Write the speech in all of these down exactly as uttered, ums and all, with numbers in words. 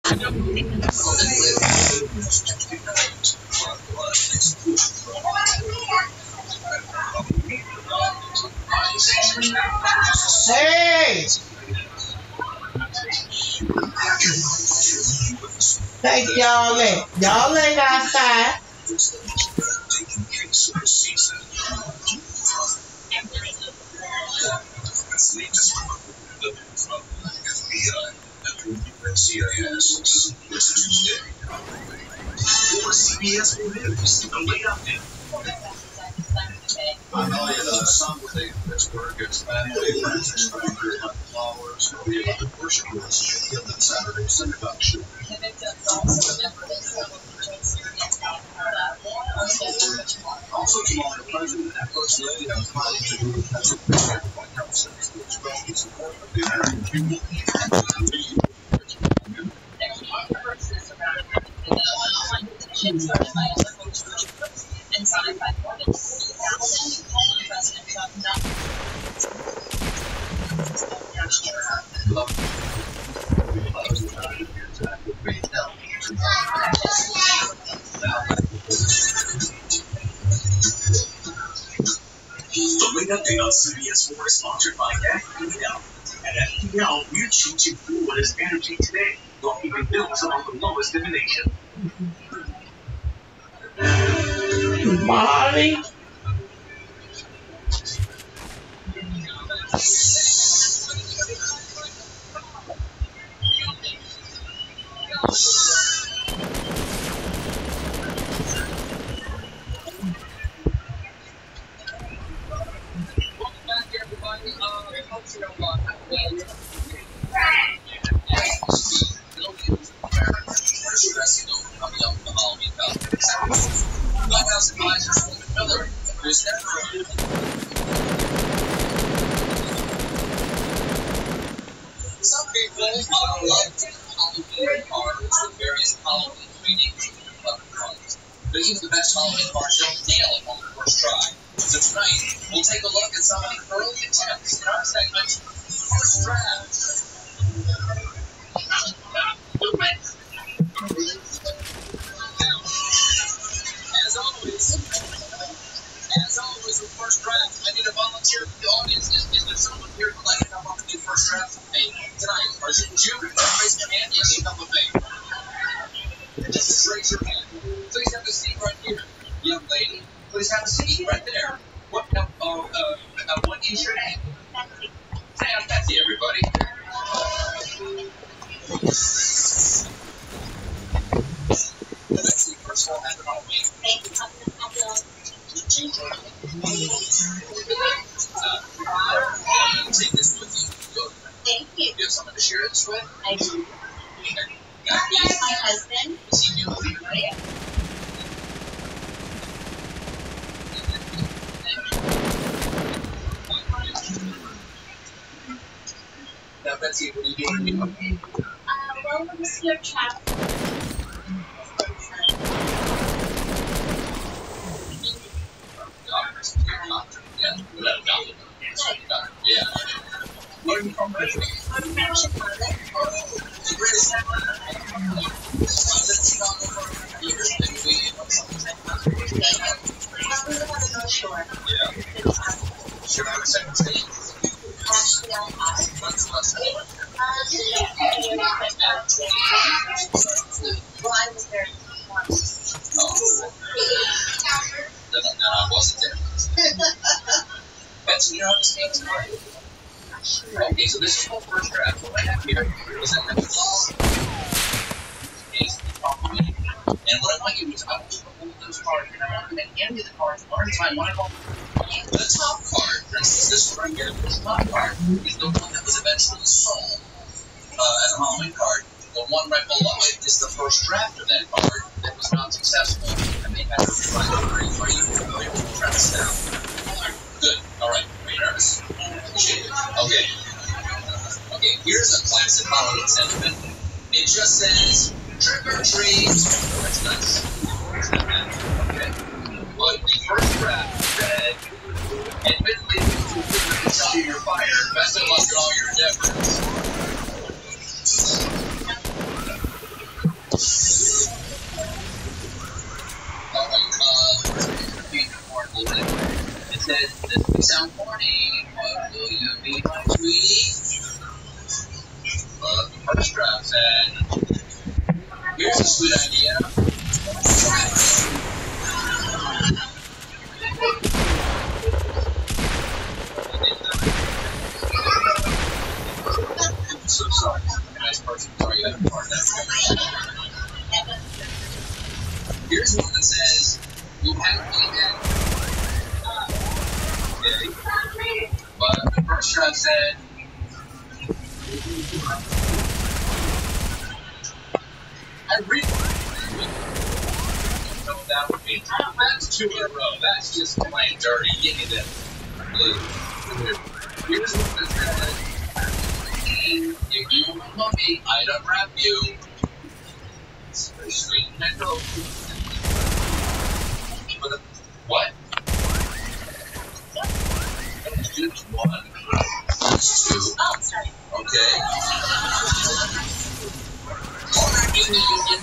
Hey! Thank y'all ain't. Y'all ain't outside. C I S. For C B S News, the late update. I know you know some think Pittsburgh gets Saturday Francis Franklin like flowers or the other worship list in the Saturday synagogue show. Also tomorrow, the President and First Lady are planning to do the White House to express their support of the American people. And signed by more than forty thousand, calling President Trump not The late update on C B S four is sponsored by F P L. At F P L, we're changing Florida's energy today, while keeping bills among the lowest in the nation. Molly. Some people are like Halloween cards with various Halloween readings and clever drawings. But even the best Halloween cards don't nail it on the first try. So tonight, we'll take a look at some of the early attempts in our segment, First Draft. As always, as always with First Draft, I need a volunteer from the audience. Is, is there someone here who'd like to come up and do First Draft with me tonight? Or is it you? Raise your hand. Yes, you come with me. Just raise your hand. Please have a seat right here. Young lady, please have a seat right there. What, uh, uh, uh, what is your name? Betsy. Say I'm Betsy, everybody. Betsy, first of all, happy Halloween. Thank you. Happy Halloween. Did you enjoy it? Uh, take this with you. Go. Thank you. Do you have someone to share this with? I do. Got That's my husband. Is he new? Yeah. Now, Betsy, what are you doing? Uh, well, we're just here chat. Yeah, without a doubt. Yeah. Where are you from, Betsy? I'm from Chicago. The greatest ever. Years, maybe. Probably the one in North Shore. Yeah. Should I have a second state? Actually, I have. Let's, let's go. Well, I was there once. Oh. Then, then I wasn't there. Betsy, you know how to speak tonight? Okay, so this is called First Draft. What I have here is that the is the top reading. And what I want you to do is I want you to hold those cards, and I want you to hand me the cards one at a time. One of them, the top card, for instance, this one right here, the top card is the one that was eventually sold uh, as a Halloween card. The one right below it is the first draft of that card that was not successful, and they had to rewrite it. Are you, are you familiar with the premise now? Good. All right. Are you nervous? Okay. Okay, here's a classic Halloween sentiment. It just says, trick or treat. That's nice. That's not bad. Okay. But the first draft read, admittedly, it's on your fire. Best of luck in all your endeavors. It says, this may sound corny, but will you be my sweetie? But the first draft said, here's a sweet idea. I'm so sorry. I'm a nice person. Sorry you had to part that. Here's one that says, you have me at okay. But the first draft said, I really know that would be. That's two in a row. That's just plain dirty. Give me this. Here's what this says. If you love me, I'd unwrap you. It's very sweet. I know. But what? Just one. Two. Oh, sorry. Okay. All right, in the union.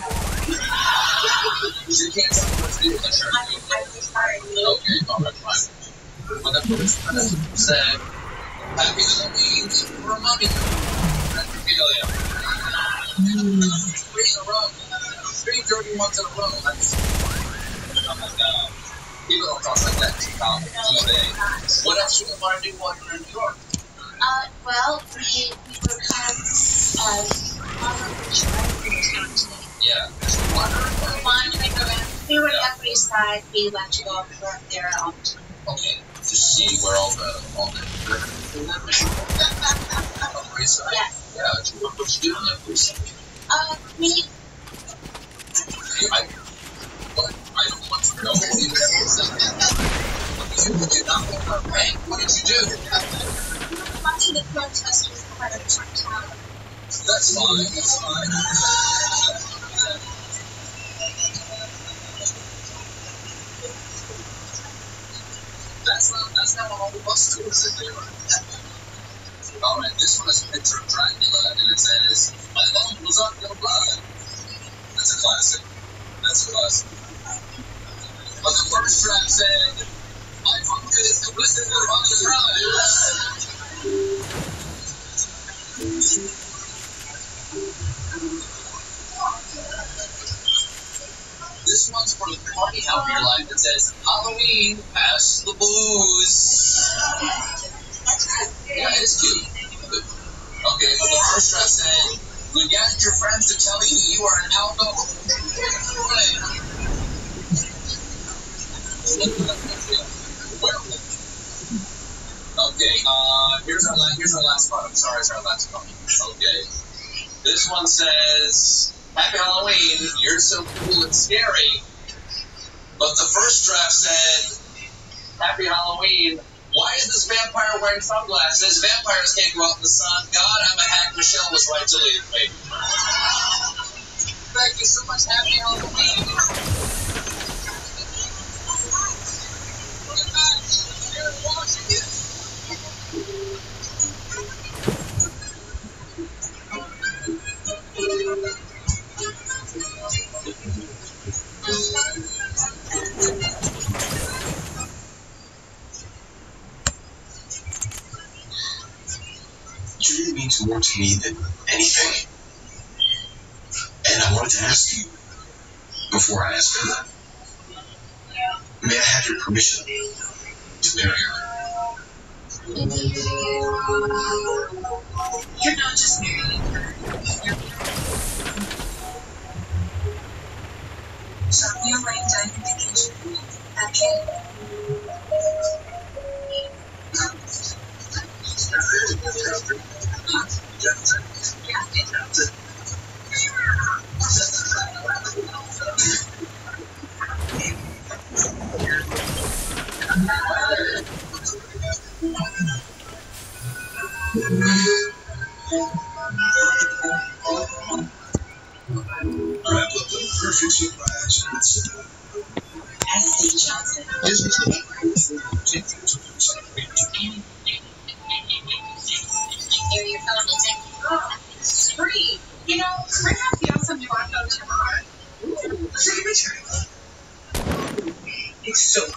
You can't tell me what to do with the shirt. I'm sorry. Okay, alright, fine. But the first person said, Happy Halloween for a mommy. That's Ophelia. Three in a row. Three dirty ones in a row. That's. Oh my god. People don't talk like that in town. What else do you want to do while you're in New York? Uh, well, we, we were kind of, uh, on the driving in town today. Yeah, just wondering. We were wandering around. We were on the Upper East Side. We like to go up there all the time. Okay, just see where all the, all the, Upper East Side? Yes. Yeah, what you do on the Upper East Side? Uh, we, I, what? I don't want to know. You did not want her pay. What did you do? we were watching the protesters part of town. That's fine, that's fine. That's not, that's not what all the bus tours that they were. Alright, this one is a picture of Dracula, and it says, my love was on your blood. That's a classic. That's a classic. But the first track said, my function is to listen to the mother's bride. This one's for the party out in your life that says, Halloween, pass the booze. Yeah, it's cute. Okay, but the first draft said, we gathered your friends to tell you you are an alcoholic. Okay, uh, here's our, la- here's our last part. I'm sorry, it's our last part. Okay. This one says, Happy Halloween, you're so cool and scary. But the first draft said, Happy Halloween, why is this vampire wearing sunglasses? Vampires can't go out in the sun. God, I'm a hack. Michelle was right to leave me. Thank you so much. Happy Halloween. Here in Washington. You really mean more to me than anything. And I wanted to ask you, before I ask her, may I have your permission to marry her? You're not just marrying her. You're so we are writing down your vacation. Okay. Wrap up the perfect surprise. S C Johnson. This is the Hear your phone music. Oh, it's free. You know, we're happy on some new iPhone tomorrow.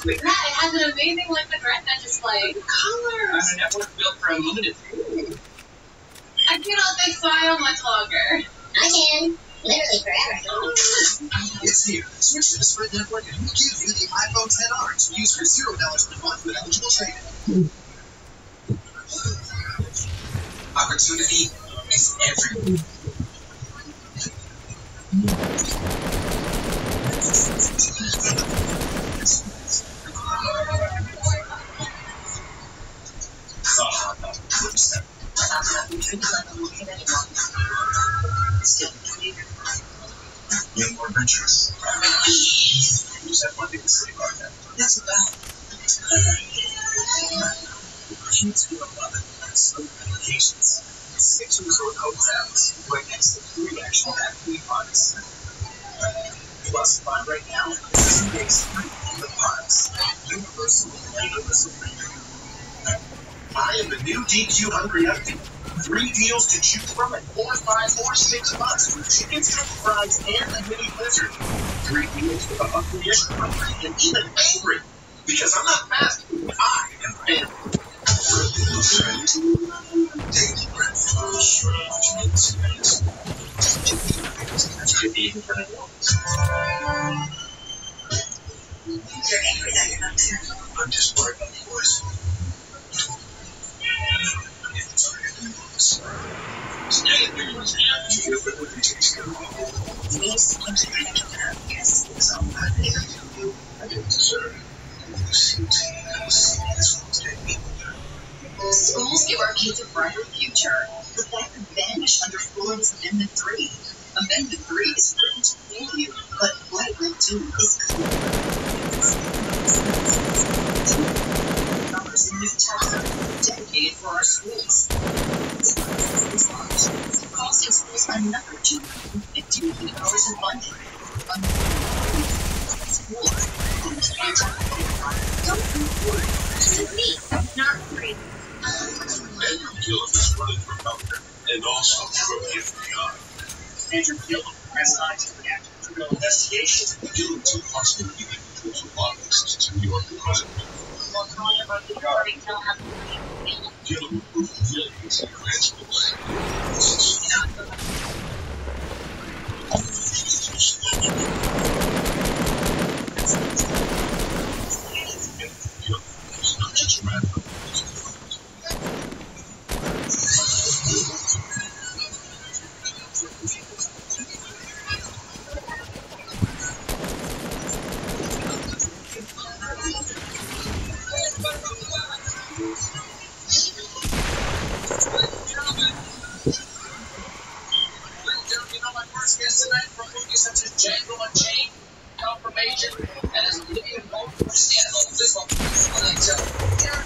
it has an amazing like the retina display. Colors. On a network built for unlimited. I cannot stay smile much longer. I can. Literally forever. It's here. Switch to the Sprint network and we'll give you the iPhone ten R to use for zero dollars per month with eligible trade-in. Opportunity is everywhere. You're more adventurous. You just have one thing to say about that. That's about kids who love it on some applications. Six resort hotels right next to three actual activity parks. Plus, find right now, this is base three in the parks. Universal, Universal Premium. I am the new D Q Hungry Update. Three deals to choose from at four, five, or six bucks with chicken strip fries and a mini blizzard. Three deals for the hungry-ish, hungry, and even angry. Because I'm not fast food, I am family. Daily breakfast, You're angry that you're not there. I'm just worried about the boys. These seems to be a yes. So I didn't deserve Schools give our kids a brighter future, but that could vanish under Florida's Amendment three. Amendment three is written to fool you, but what it will do is clear. Numbers in new chapter dedicated for our schools. Costing schools another two hundred fifty million dollars in funding. Don't be worried. To me, not free. Andrew Gillum is running for governor and also for the F B I. Andrew Gillum, press scientist reacted to criminal investigation. Gillum took hostile legal controls of lobbyists to New York president. Gillum approved millions in grants books. Gillum is not just random. Django Unchained, Confirmation, and as Olivia Moore for Scandal, this one, when I tell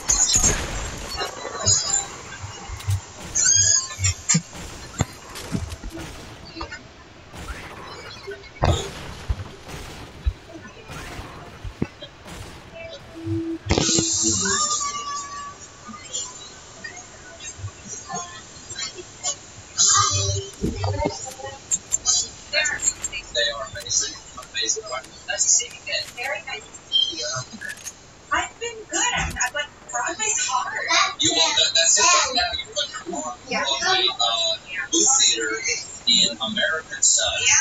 they are amazing, amazing. Nice to see you again. Very nice to see you. I've been good. I've, I've like Broadway's hard. You want that? That's it right now. You put your on Yeah. Broadway uh, booth theater in American Sun. Yeah.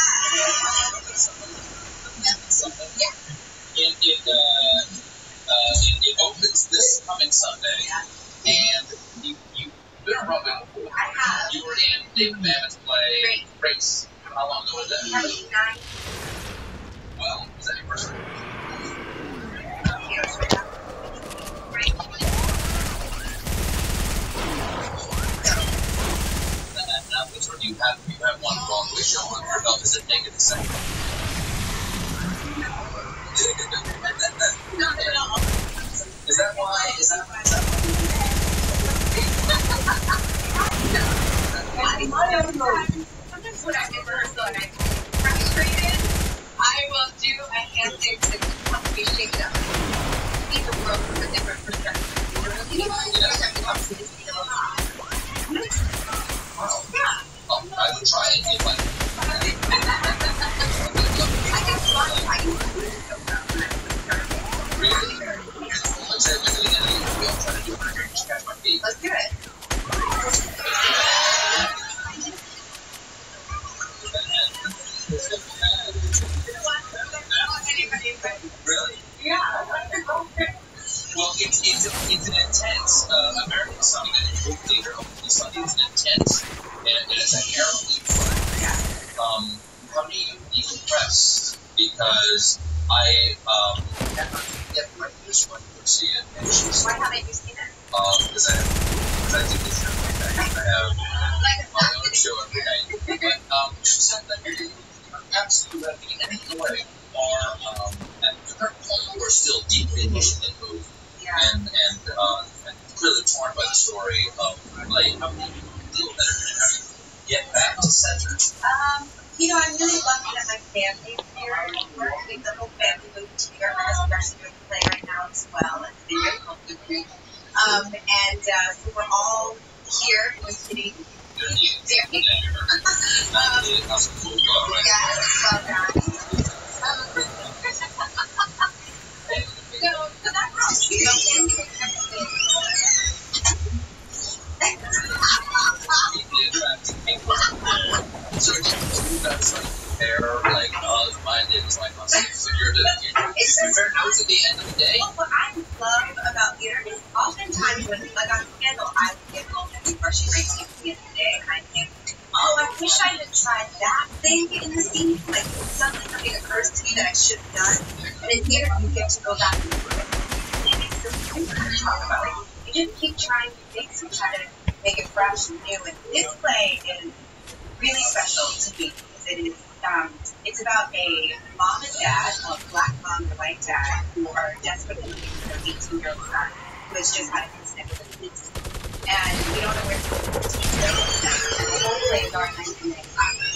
Yeah. It it uh, uh it, it opens this coming Sunday, and you you you've been on Broadway before. I have. You were in David Mamet's play Race. How long ago was that? Probably nine Well, was that your first time? years ago. Right. And now, which one do you have? You have one Broadway show on your belt. Is it naked the second? Not at all. Is that why? Is that why? Is that why? I love it. Sometimes when I'm in rehearsal and I'm frustrated, I will do a handshake to help me shake it up. Each of them from a different perspective. You know what I mean? It helps me to feel alive. Wow. Yeah. Oh, I would try it if I I guess one I used to do so well. really. Really? Yeah. Well, it's it's, a, it's an intense uh, American Sunny that is theater. Open Sunday is an intense and, and it's a harrowing play. Yeah. Um, how do you decompress? Because I um never get my first one to see it, and she's Why haven't you seen it? um because I because I do this every day. I have Like, my own show every day. But um, she said that you're absolutely right. Getting anything away are um at the current point we're still deep in the movie. yeah. And and, uh, and clearly torn by the story of like how many deal with it and how do you get back to center. Um, you know, I'm really lucky that my family is here. We're, I think the whole family moved to New York. My husband's actually doing a play right now as well. It's a very called Good Grief. Um, and uh, so we're all here in the city. You know, you There. get there. Um, The house is full of right? yeah, well done. Um, so, so that's all. You know, and- So you guys like compare like uh mine is like on so you're the you're, It's you compare notes at the end of the day. Well, what I love about theater is oftentimes when, like on Scandal, I would get home and be brushing my teeth at the end of the day, and I think, oh, I wish I had tried that thing in the scene. Like, suddenly something occurs to me that I should have done. And in theater, you get to go back and do it. And it's something we kind of talk about. Like, you just keep trying new things and try to make it fresh and new. And this play is really special to me because it is, um, it's about a mom and dad, a black mom and a white dad, who are desperately looking for their eighteen-year-old son, who has just had an incident with a police. And we don't know where to go. The whole play is our ninety minutes.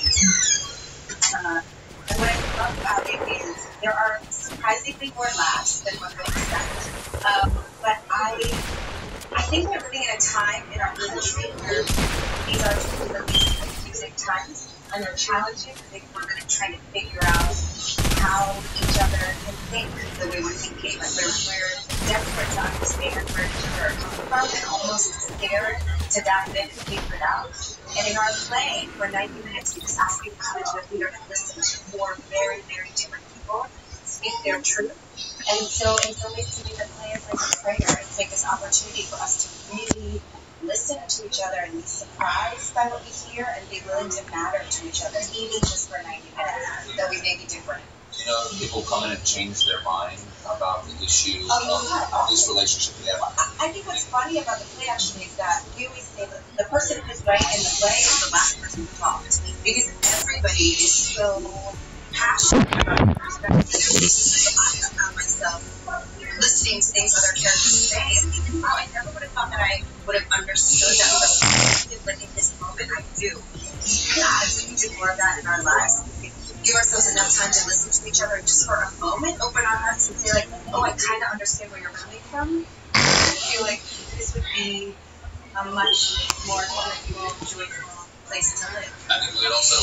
Uh, and what I love about it is there are surprisingly more laughs than one would expect. Um, but I, I think we're living in a time in our country where these are really confusing times, and they're challenging. I think we're going to try to figure out how each other can think the way we're thinking. Like we're, we're desperate to understand where each other are coming from and almost scared to dive in and figure it out. And in our play, for ninety minutes, we just ask you to come into the theater and listen to four very, very different people speak their truth. And so, in so ways, to me, the play is like a prayer. It's like this opportunity for us to really listen to each other and be surprised by what we hear and be willing to matter to each other, even just for ninety minutes, though we may be different. You know, people come in and change their mind about the issue Oh, yeah. of this relationship we have. I think what's funny about the play actually is that we always say that the person who's right in the play is the last person who talked, because everybody is so passionate about their perspective. I found myself listening to things other characters say and thinking, wow, I never would have thought that I would have understood that perspective, but in this moment I do. God, if we can do more of that in our lives, we can give ourselves enough time to listen to each other and just for a moment open our hearts and say like, oh, I kind of understand where you're coming from. I feel like this would be a much more colorful, joyful place to live. I think we would also.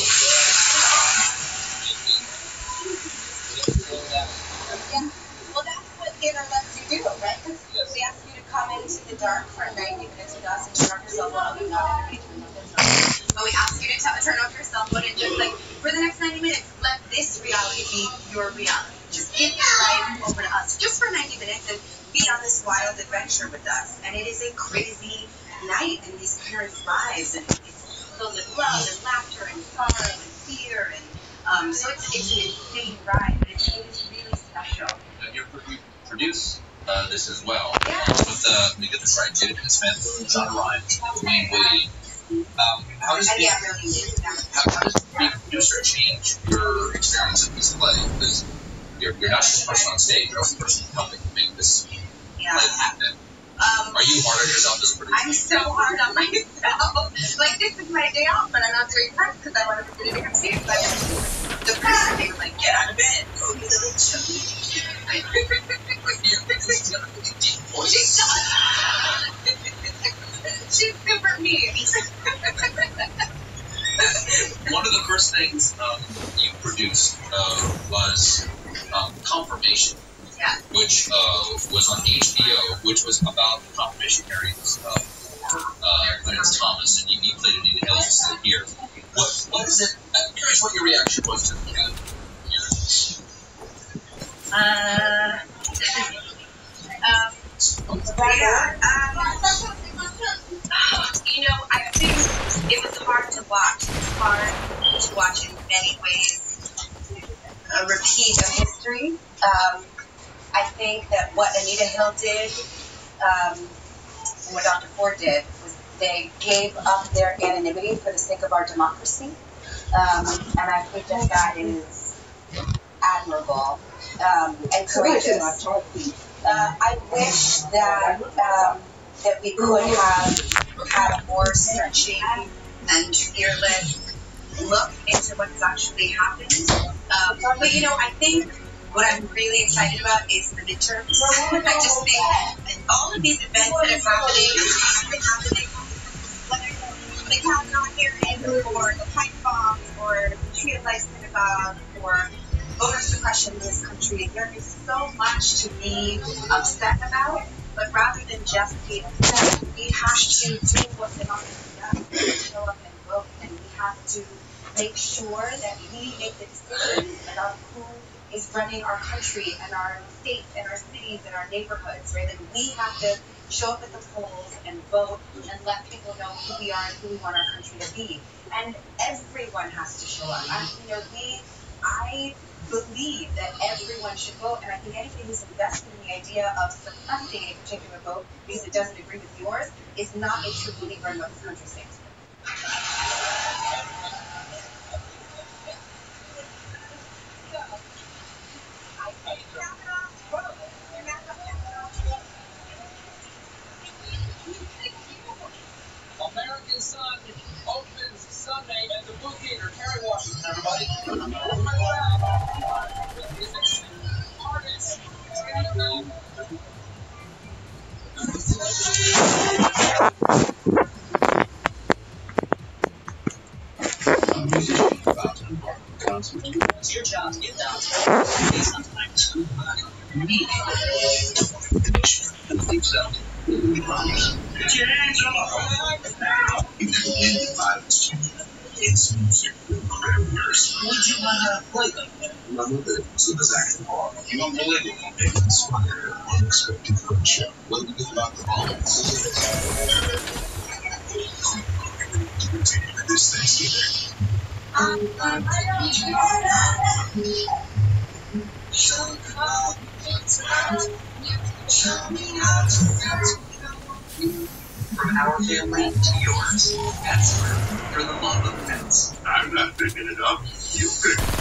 Yeah. Well, that's what theater lets you do, right? Because we ask you to come into the dark for ninety minutes with us and turn off your cell phone. We're not in But we ask you to t- turn off your cell phone and just like, for the next ninety minutes, let this reality be your reality. Just give your life over to us just for ninety minutes and be on this wild adventure with us. And it is a crazy night in these parents' lives. And it's filled with love and laughter and sorrow and fear. And um, so it's, it's an insane ride, but it's, it is really special. You produce uh, this as well. Yeah. With uh, let me get this right, Jada Smith, John Rhimes, Wayne Wade. Um, how does And being, yeah, really needed that. how, how does being a producer change your experience of this play? Because you're, you're not just a person on stage, you're also a person helping make this Yeah. play happen. Um, Are you hard on yourself as a producer? I'm so hard on myself. Like, this is my day off, but I'm not doing press because I want to be doing stage. But the first thing is like, get out of bed, go to the late show. She's super mean. One of the first things um, you produced uh, was um, Confirmation, Yeah. which uh, was on H B O, which was about confirmation hearings uh, for Uh, my name's Thomas, and you, you played Anita Hills still here. What, what is it? I'm curious what your reaction was to the cat. Uh, um, yeah, um, you know, I think it was hard to watch. It was hard to watch in many ways a repeat of history. Um, I think that what Anita Hill did, um, and what Doctor Ford did, was they gave up their anonymity for the sake of our democracy. Um, and I think that that is admirable um, and courageous. Uh, I wish that um, that we could have had a more searching and fearless look into what's actually happened. Um, but you know, I think what I'm really excited about is the midterms. I just think all of these events that are happening, are happening, whether the Kavanaugh hearing or the pipe bombs or the Tree of Life synagogue or voter suppression in this country, there is so much to be upset about. But rather than just be upset, we have to do what the Democrats do, show up and vote, and we have to make sure that we make the decisions about who is running our country and our states and our cities and our neighborhoods, right? Like we have to show up at the polls and vote and let people know who we are and who we want our country to be. And everyone has to show up. I, you know, we, I believe that everyone should vote, and I think anybody who's invested in the idea of suppressing a particular vote because it doesn't agree with yours is not a true believer in what this country stands for. American Sun opens Sunday at the movie theater. Terry Washington, everybody. Artists. It's your job to get down to sometimes me. And things out. We promise. Get your hands off! Now! You can leave violence to me. It's music. Would you want to play them? Remember that Super's acting hard. You unbelievable. It inspired unexpected friendship. What do we do about the moments? To continue this Thanksgiving. From our family to yours, Pets for the love of pets. I'm not picking it up. You pick it.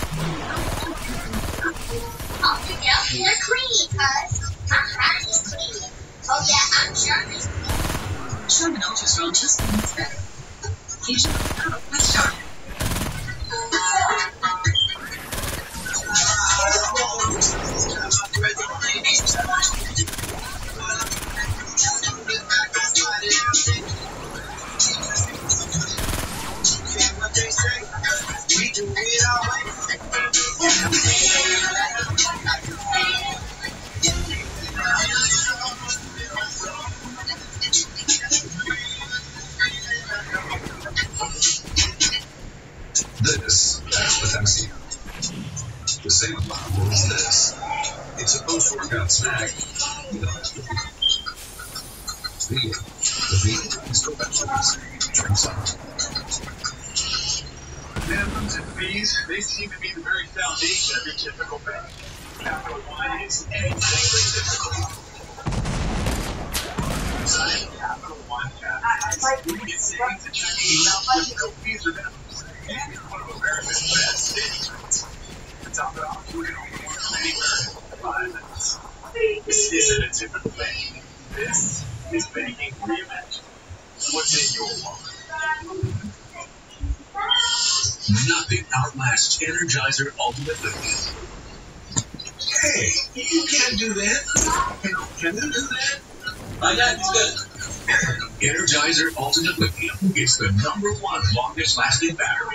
Oh, you know, you're clean, cuz. My heart is clean. Oh, yeah, I'm Sherman's clean. Sherman Ultrasound just means better. Keeps you out with Sherman. This is potassium. The same amount as this. It's a post-workout snack. You don't have to be. Vegan. The vegan is professionals. Drink some. Minimums and fees, they seem to be the very foundation of your typical bank. Capital One is anything but typical. Sign Capital One Capital. You can get savings and checking accounts with no fees or minimums. And it's one of America's best savings rates. To top it off, you can only work anywhere in five minutes. This isn't a typical bank. This is banking reimagined. What's in your wallet? Nothing outlasts Energizer Ultimate Lithium. Hey, you can't do that. Can you do that? My God, it's good. Energizer Ultimate Lithium is the number one longest lasting battery.